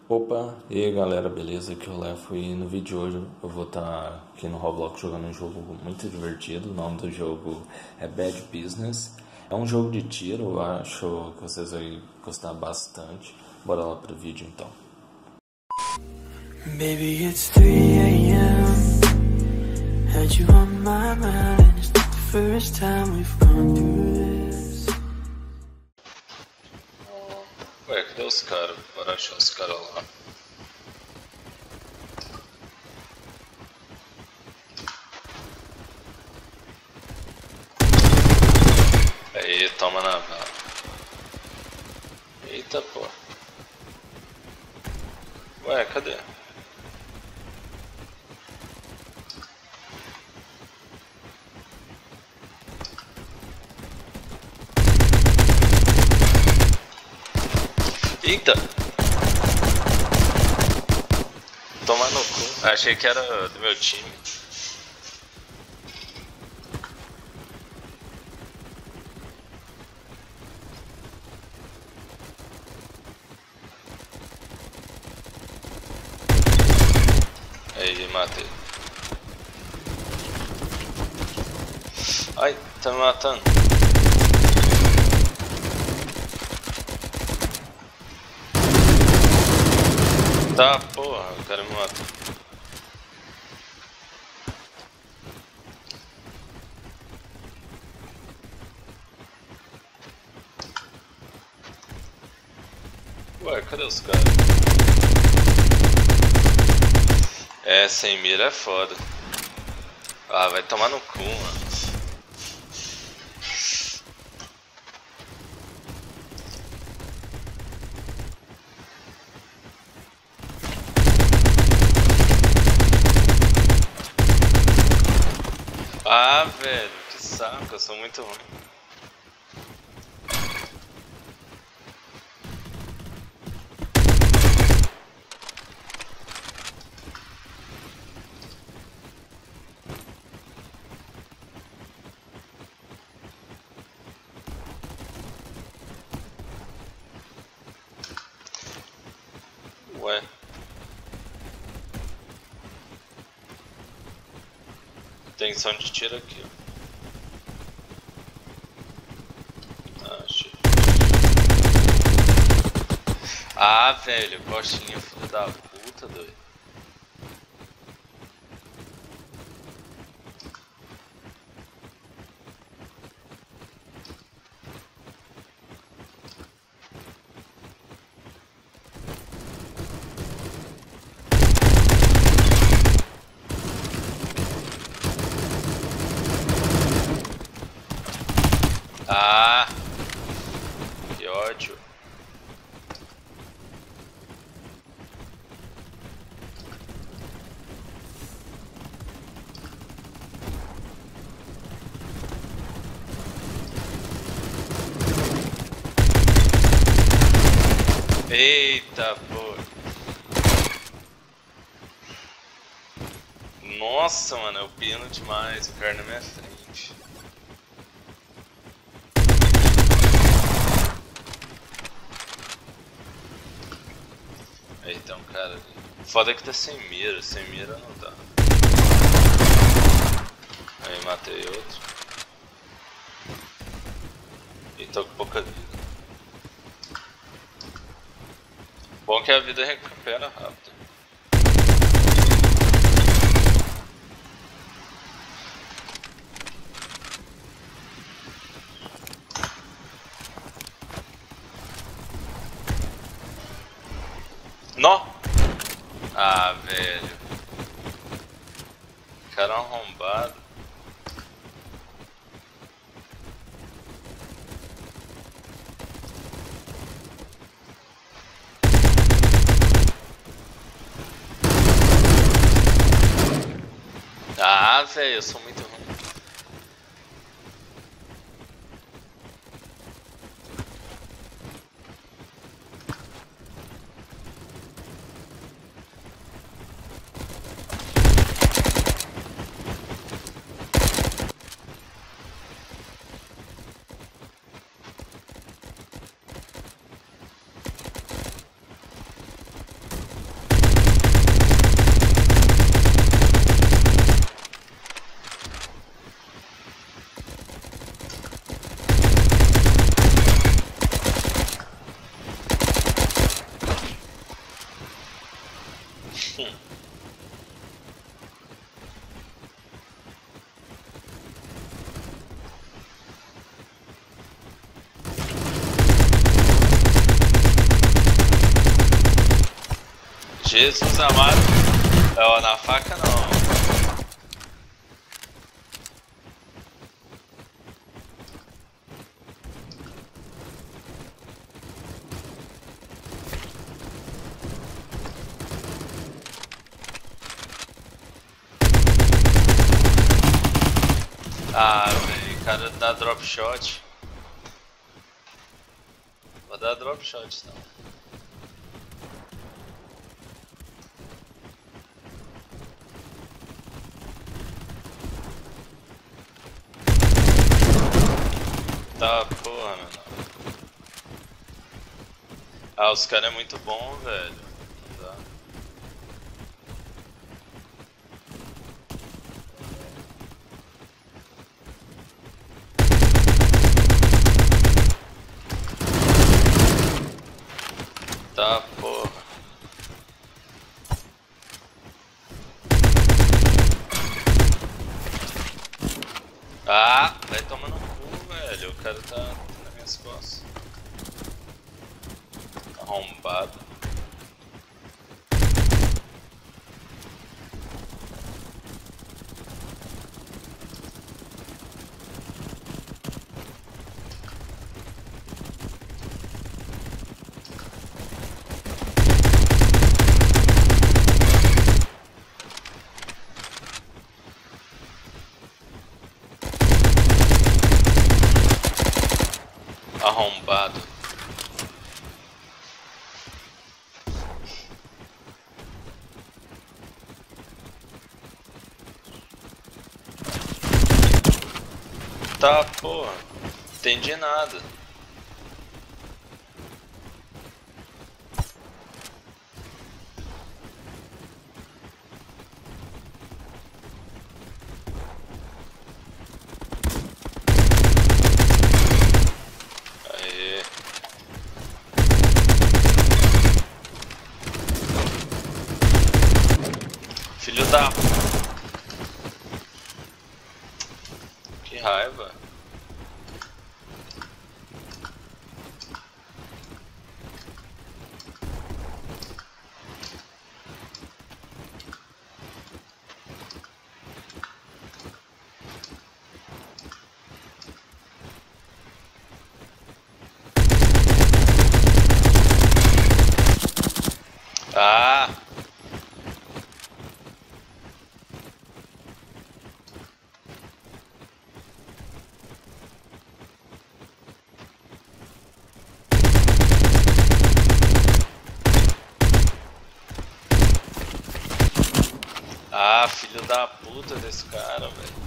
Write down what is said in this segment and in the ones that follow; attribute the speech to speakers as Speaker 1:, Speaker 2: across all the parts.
Speaker 1: Opa, e aí galera, beleza? Aqui é o Lefo e no vídeo de hoje eu vou estar aqui no Roblox jogando um jogo muito divertido. O nome do jogo é Bad Business. É um jogo de tiro, eu acho que vocês vão gostar bastante. Bora lá pro vídeo então.
Speaker 2: Baby, it's 3 a.m. Had you on my mind. It's not the first time we've gone through this.
Speaker 1: Ué, cadê os caras? Bora achar os caras lá. Aí, toma na bala. Eita, pô. Ué, cadê? Eita! Toma no cu. Achei que era do meu time. Aí, matei. Ai, tá me matando. Tá, porra, o cara me matou. Ué, cadê os caras? É, sem mira é foda. Ah, vai tomar no cu, mano. Ah, velho, que saco, eu sou muito ruim. Ué. Tem som de tiro aqui, ó. Ah, achei. Ah, velho, coxinha, filho da puta, doido. Ah, que ódio. Eita, pô. Nossa, mano, eu pino demais, o cara na minha frente. Aí tem um cara ali. Foda que tá sem mira não dá. Aí matei outro. E tô com pouca vida. Bom que a vida recupera rápido. Nó! Ah, velho. Cara arrombado. Ah, velho, eu sou muito ruim. Jesus amado. Ó, na faca não. Ah, velho, cara dá drop shot. Vou dar drop shot não. Tá, porra, mano. Ah, os caras é muito bom, velho. Não dá. Tá, porra. Ah, vai tomando cu, velho. O cara tá nas minhas costas. Arrombado. Arrombado. Tá, porra. Entendi nada. Filho da... Que raiva. Ah! Ah, filho da puta desse cara, velho.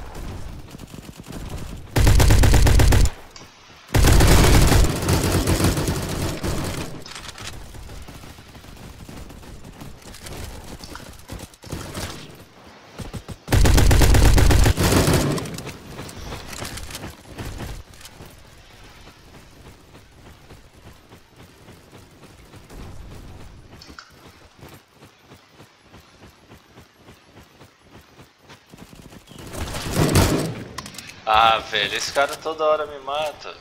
Speaker 1: Ah, velho, esse cara toda hora me mata.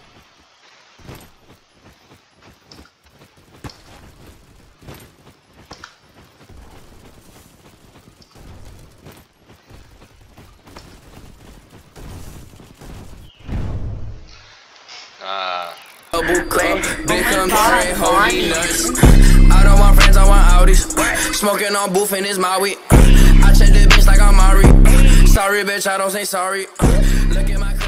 Speaker 1: Ah. I don't want friends, I want Audis. Smoking on booth and it's Maui. I check the bitch like I'm Mari. Sorry, bitch, I don't say sorry. Look at my